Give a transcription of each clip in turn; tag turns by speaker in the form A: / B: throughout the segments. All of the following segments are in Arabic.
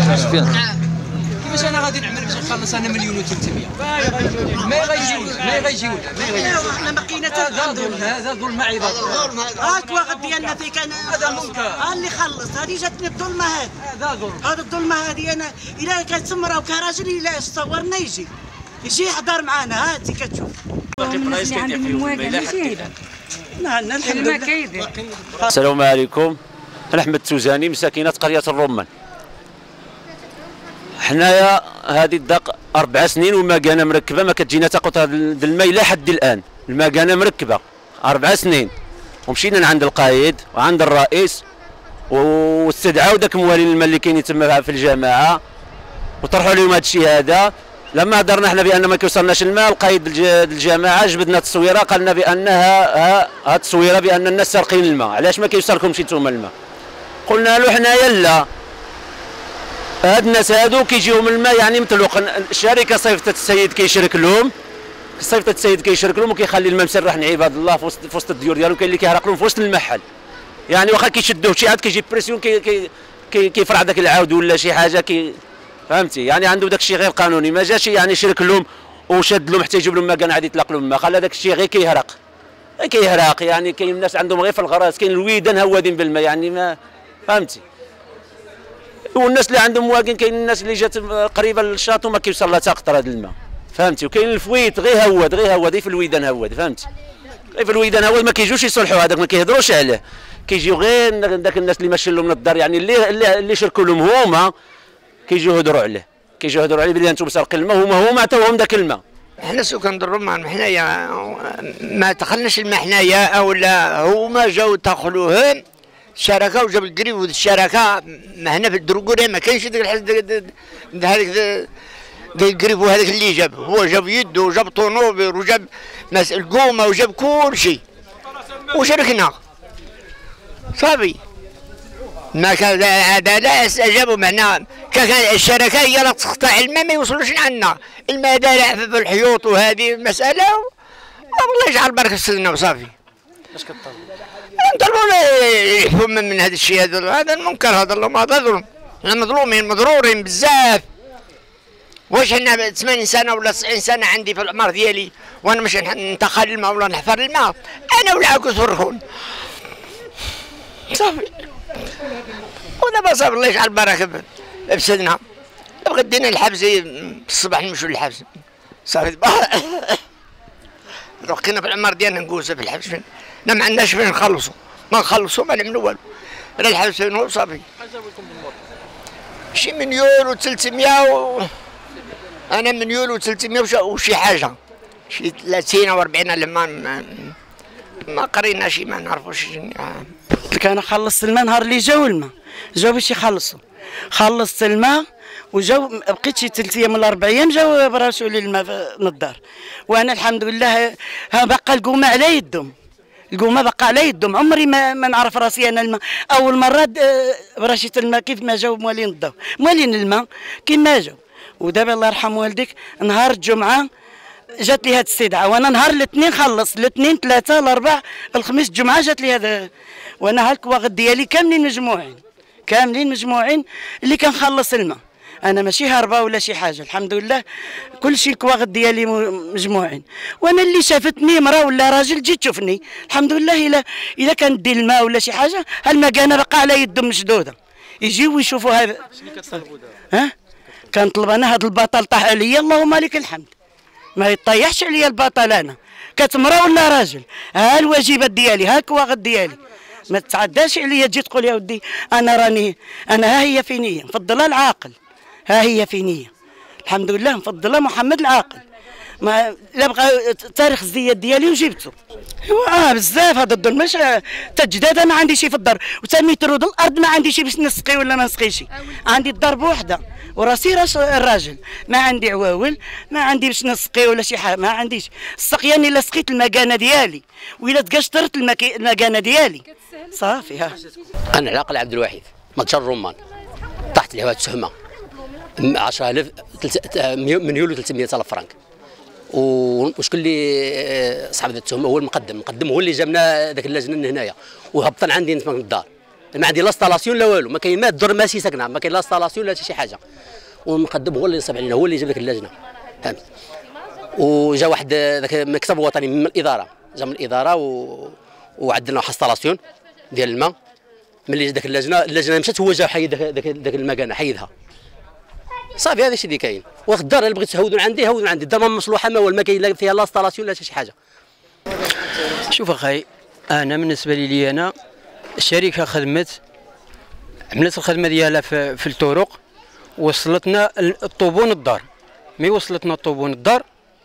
A: كيفاش انا غادي نعمل باش نخلص انا 1,300,000 ما غيجيو
B: حنا ما كاين حتى
A: هذا ظلم عباد الله.
B: هاك واحد ديالنا في كان
A: هذا منكر.
B: ها اللي خلص هذه جاتني الظلمه هذه.
A: هذا ظلم.
B: هذا الظلمه هذه انا الا كانت تمره وكراجل الا صورنا يجي يحضر معنا هاتي كتشوف.
C: الناس اللي عندهم المواقع
B: نحن الحمد لله.
D: السلام عليكم. انا احمد التوزاني من ساكنه قريه الرمان. حنايا هذه الدق 4 سنين والمكانه مركبه، ما كتجينا تا قطره الماء الى حد الان. المكانه مركبه 4 سنين، ومشينا عند القائد وعند الرئيس واستدعاو ذاك موالين الماء اللي كاينين تما في الجماعه وطرحوا لهم هذا الشيء هذا. لما هضرنا حنا بان ما كيوصلناش الماء، القائد الجماعه جبدنا التصويره قالنا بانها هذه التصويره بان الناس سارقين الماء، علاش ما كيوصلكمش نتوما الماء؟ قلنا له حنايا لا، هاد الناس هادو كيجيهم الماء يعني مطلوق. الشركه صيفطت السيد كيشرك لهم، وكيخلي الماء مسرح عباد الله في وسط الديور ديالهم. كاين اللي كيهرق لهم في وسط المحل، يعني واخا كيشدوه شي عاد كيجي بريسيون كيفرع داك العاود ولا شي حاجه فهمتي، يعني عنده داك الشيء غير قانوني. ما جاش يعني شرك لهم وشد لهم حتى يجيب لهم مكان عاد يطلق لهم الماء، خلى داك الشيء غير كيهرق. يعني كاين الناس عندهم غير في الغراس، كاين الويدان هوادين بالماء يعني ما فهمتي. والناس اللي عندهم مواقين، كاين الناس اللي جات قريبه للشاطئ وما كيوصل لها حتى قطره د الماء فهمتي. وكاين الفويت غير هواد في الويدان هواد فهمتي. غير في الويدان هواد ما كيجوش يصلحوا هذاك، ما كيهضروش عليه، كيجيو غير داك الناس اللي ماشيين لهم من الدار، يعني اللي شركوا لهم هما كيجيو يهضروا عليه، بلي انتم سارقين الماء، هما عطاوهم ذاك الماء.
E: حنا سكان الرمان حنايا ما دخلناش الماء حنايا، او لا هما جاو دخلوهم الشركه وجاب القريب والشركه. هنا في الدرقوره ما كاينش هذاك القريب، وهذاك اللي جاب هو جاب يده وجاب طونوبر وجاب القومه وجاب كل شيء وشاركنا صافي. ما كان هذا لا استجابوا معنا، كان الشركه هي اللي تقطع الماء ما يوصلوش عندنا الماء دارع في الحيوط، وهذه مساله والله يجعل بركه لنا وصافي.
D: اش كطلبوا؟
E: نطلبوا يحفوا من هذا الشيء، هذا المنكر، هذا هذا ظلم. احنا مظلومين مضرورين بزاف. واش حنا 80 سنه ولا 90 سنه عندي في العمر ديالي وانا مش ننتقل الماء ولا نحفر الماء؟ انا ولا عكس فرخون صافي. ودابا صافي الله يجعل بركه بسدنا. دابا غدينا الحبس الصباح نمشوا للحبس صافي. رقينا في العمر ديالنا نقوسوا في الحبس فين؟ ما عندناش فين نخلصوا، ما نخلصوا ما نعملوا والو، انا الحبس فين هو صافي. شي 1,300,000 انا 1,300,000 وشي حاجه، شي 30 او 40 لما ما قرينا شي ما نعرفوش.
B: كان خلصت الماء نهار اللي جاو الماء، جاو باش يخلصوا، خلصت الماء وجاو بقيت شي 3 ايام ولا 4 ايام جاو براشوا لي الماء من الدار. وانا الحمد لله بقى القومه على يدهم، على يدهم. عمري ما نعرف راسي انا الماء. اول مره برشيت الماء كيف ما جاو موالين الضو، موالين الماء كيما جاو. ودابا الله يرحم والديك نهار الجمعه جات لي هذه الاستدعاء، وانا نهار الاثنين خلصت، الاثنين 3 الاربع الخميس الجمعه جات لي هذا، وانا هاك الوقت ديالي كاملين مجموعين اللي كنخلص الماء. انا ماشي هاربه ولا شي حاجه، الحمد لله كل شيء الكواغد ديالي مجموعين. وانا اللي شافتني مراه ولا راجل تجي تشوفني الحمد لله، الا كان دير الماء ولا شي حاجه المكانه بقى على يدهم مشدوده، يجيو يشوفوا هذا.
D: شنو كتطلبوا دابا؟
B: كنطلب انا هذا البطل طاح عليا، اللهم لك الحمد، ما يطيحش عليا البطل. انا كتمرا ولا راجل، ها الواجبات ديالي، ها الكواغد ديالي، ما تعداش عليا تجي تقول يا ودي انا ها هي في نيه مفضله العاقل، ها هي في نيه الحمد لله مفضله محمد العاقل. ما لا بقى تاريخ الزيات ديالي وجبته. ايوا بزاف هذا الظلم، ماشي تجداد ما عندي شي في الدار، وتا متر الارض ما عندي شي باش نسقي ولا ما نسقيش. عندي الدار بوحده وراسي راس الراجل، ما عندي عواول، ما عندي باش نسقي ولا شي حاجه، ما عنديش. السقيان الا سقيت المكانه ديالي والا تقشطرت المكانه ديالي صافي. ها
F: انا العاقل عبد الوحيد متجر الرمان، طاحت لي هاد التهمه 10,000 1,300,000 فرنك. وشكون اللي صاحب التهمه؟ هو المقدم هو اللي جابنا ذاك اللجنه هنايا وهبطنا عندي من الدار ما عندي لا ستالاسيون لا والو، ما كاين ما الدور ماشي ساكنه، ما كاين لا ستالاسيون لا حتى شي حاجه. والمقدم هو اللي نصب علينا، هو اللي جاب لك اللجنه، فهمت. وجا واحد ذاك المكتب الوطني من الاداره، جا من الاداره وعدلنا واحد ستالاسيون ديال الماء. ملي داك اللجنه مشات هو جا حيد داك المكانه، حيدها صافي. هذا الشيء اللي كاين. واخا الدار اللي بغيت تهودوا عندي هودوا عندي، الدار ما مصلوحه ما والو، ما كاين لا فيها لا ستالاسيون لا حتى شي حاجه.
G: شوف اخي، انا بالنسبه لي انا الشركه عملت الخدمه ديالها في الطرق، وصلتنا الطوبون الدار. مي وصلتنا الطوبون الدار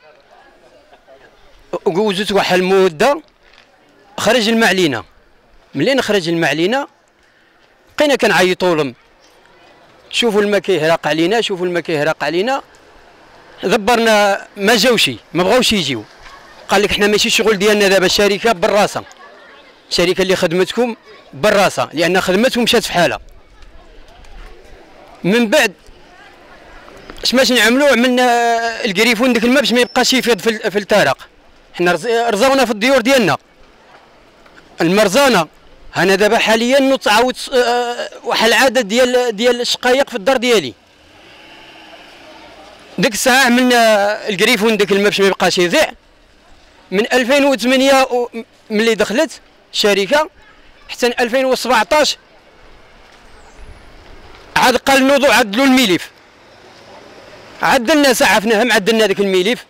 G: وجوزت واحد المده، خرج الماء علينا. ملي خرج الماء علينا بقينا كنعيطوا لهم، شوفوا الماء كيهرق علينا، شوفوا الماء كيهرق علينا. دبرنا ما جاوش، ما بغاوش يجيو. قال لك حنا ماشي الشغل ديالنا دابا، الشركه بالراسه، الشركه اللي خدمتكم بالراسه، لان خدمتهم مشات في حالها. من بعد اش باش نعملوا؟ عملنا الكريفون ديك الماء باش ما يبقاش يفيض في التارق. حنا رزاونا في الديور ديالنا المرزانه. انا دابا حاليا نوض عاود واحد العدد ديال الشقايق في الدار ديالي. ديك الساعه عملنا الكريفون ديك الماء باش ما يبقاش يضيع. من 2008 ملي دخلت الشركه حتى 2017 عاد قال نوضوا عدلوا الملف. عدلنا سعفناهم، عدلنا ذاك الملف.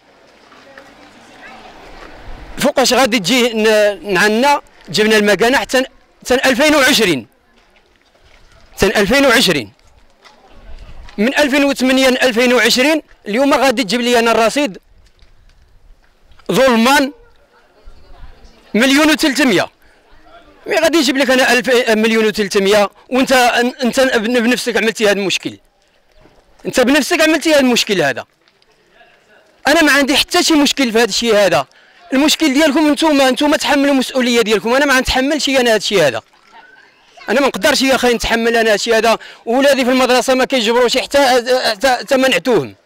G: فوقاش غادي تجي عندنا جبنا المكانه حتى 2020. حتى 2020 من 2008 ل 2020 اليوم غادي تجيب لي انا الرصيد ظلمان 1,300,000. مي غادي يجيب لك انا 1,300,000 وانت بنفسك عملتي هذا المشكل. انت بنفسك عملتي هذا المشكل هذا. انا ما عندي حتى شي مشكل في هذا الشيء هذا. المشكل ديالكم انتم تحملوا المسؤوليه ديالكم. انا ما نتحملش انا هذا الشيء هذا. انا ما نقدرش يا اخي نتحمل انا هذا الشيء هذا. ولادي في المدرسه ما كيجبروش حتى منعتوهم.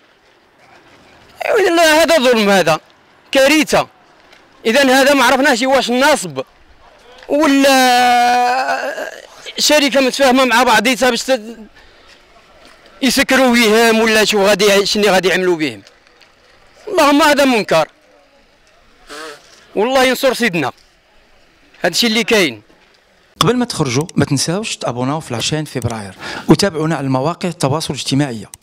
G: هذا ظلم، هذا كارثه. اذا هذا ما عرفناش واش نصب ولا شركه متفاهمه مع بعضيتها باش يسكروا بهم ولا شنو غادي يعملوا بهم. اللهم هذا منكر. والله ينصر سيدنا. هذا الشيء اللي كاين.
H: قبل ما تخرجوا ما تنساوش تابوناو في لاشين فبراير وتابعونا على المواقع التواصل الاجتماعي.